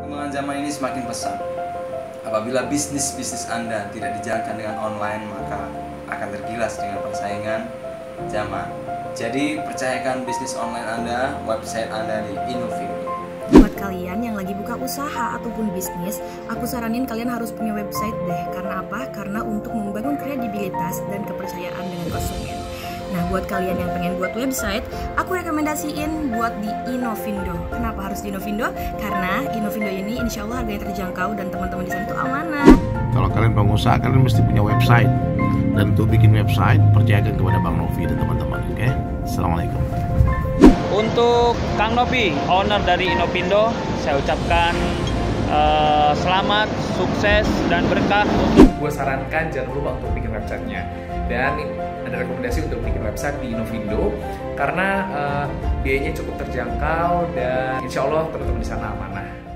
Perkembangan zaman ini semakin pesat. Apabila bisnis Anda tidak dijalankan dengan online, maka akan tergilas dengan persaingan zaman. Jadi percayakan bisnis online Anda, website Anda di Inovindo. Buat kalian yang lagi buka usaha ataupun bisnis, aku saranin kalian harus punya website deh. Karena apa? Karena untuk membangun kredibilitas dan kepercayaan dengan konsumen. Nah, buat kalian yang pengen buat website, aku rekomendasiin buat di Inovindo. Kenapa harus di Inovindo? Karena Inovindo ini insya Allah harganya terjangkau dan teman-teman di sana itu amanah. Kalau kalian pengusaha, kalian mesti punya website. Dan untuk bikin website, percayakan kepada Bang Novi dan teman-teman. Oke? Assalamualaikum. Untuk Kang Novi, owner dari Inovindo, saya ucapkan selamat, sukses, dan berkah. Gue sarankan jangan lupa untuk bikin websitenya. Dan ada rekomendasi untuk bikin website di Inovindo karena biayanya cukup terjangkau dan insya Allah teman-teman di sana amanah.